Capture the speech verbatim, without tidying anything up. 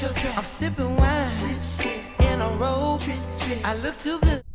I'm sipping wine in a robe. I look too good.